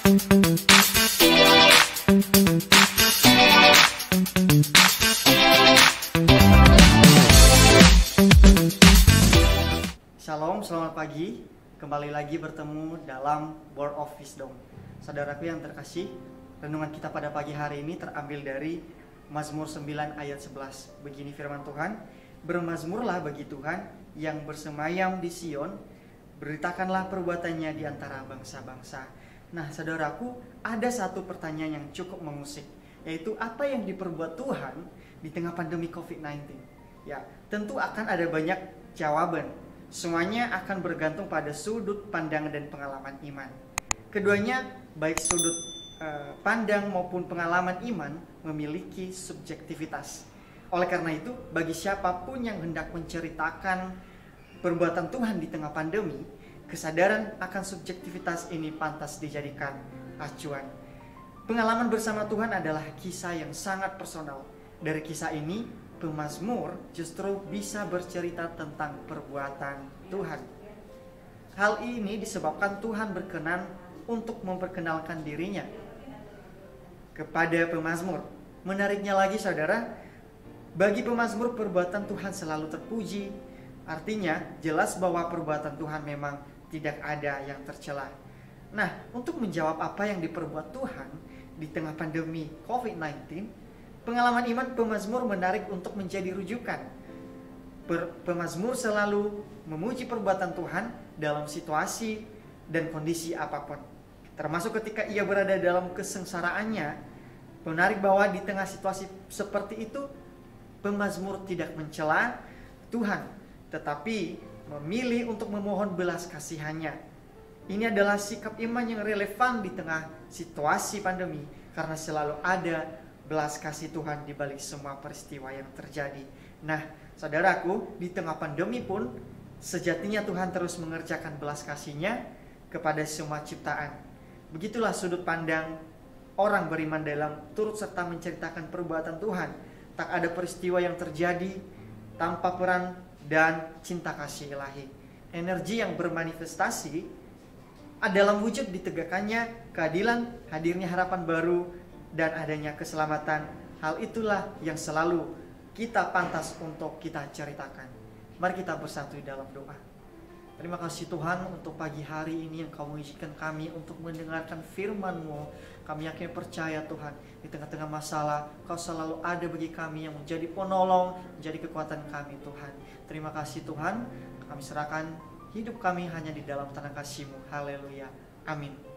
Shalom, selamat pagi. Kembali lagi bertemu dalam Word of Wisdom. Saudaraku yang terkasih, renungan kita pada pagi hari ini terambil dari Mazmur 9 ayat 11. Begini firman Tuhan, "Bermazmurlah bagi Tuhan yang bersemayam di Sion, beritakanlah perbuatannya di antara bangsa-bangsa." Nah, saudaraku, ada satu pertanyaan yang cukup mengusik, yaitu apa yang diperbuat Tuhan di tengah pandemi COVID-19? Ya, tentu akan ada banyak jawaban. Semuanya akan bergantung pada sudut pandang dan pengalaman iman. Keduanya, baik sudut pandang maupun pengalaman iman, memiliki subjektivitas. Oleh karena itu, bagi siapapun yang hendak menceritakan perbuatan Tuhan di tengah pandemi, kesadaran akan subjektivitas ini pantas dijadikan acuan. Pengalaman bersama Tuhan adalah kisah yang sangat personal. Dari kisah ini, pemazmur justru bisa bercerita tentang perbuatan Tuhan. Hal ini disebabkan Tuhan berkenan untuk memperkenalkan dirinya kepada pemazmur. Menariknya lagi, saudara, bagi pemazmur perbuatan Tuhan selalu terpuji. Artinya jelas bahwa perbuatan Tuhan memang tidak ada yang tercela. Nah, untuk menjawab apa yang diperbuat Tuhan di tengah pandemi COVID-19, pengalaman iman pemazmur menarik untuk menjadi rujukan. Pemazmur selalu memuji perbuatan Tuhan dalam situasi dan kondisi apapun. Termasuk ketika ia berada dalam kesengsaraannya. Menarik bahwa di tengah situasi seperti itu, pemazmur tidak mencela Tuhan, tetapi memilih untuk memohon belas kasihannya. Ini adalah sikap iman yang relevan di tengah situasi pandemi, karena selalu ada belas kasih Tuhan di balik semua peristiwa yang terjadi. Nah, saudaraku, di tengah pandemi pun sejatinya Tuhan terus mengerjakan belas kasih-Nya kepada semua ciptaan. Begitulah sudut pandang orang beriman dalam turut serta menceritakan perbuatan Tuhan. Tak ada peristiwa yang terjadi tanpa peran dan cinta kasih ilahi. Energi yang bermanifestasi dalam wujud ditegakkannya keadilan, hadirnya harapan baru, dan adanya keselamatan. Hal itulah yang selalu kita pantas untuk kita ceritakan. Mari kita bersatu dalam doa. Terima kasih Tuhan untuk pagi hari ini yang Kamu izinkan kami untuk mendengarkan firman-Mu. Kami yakin percaya Tuhan, di tengah-tengah masalah Kau selalu ada bagi kami yang menjadi penolong, menjadi kekuatan kami Tuhan. Terima kasih Tuhan, kami serahkan hidup kami hanya di dalam tanah kasih-Mu. Haleluya. Amin.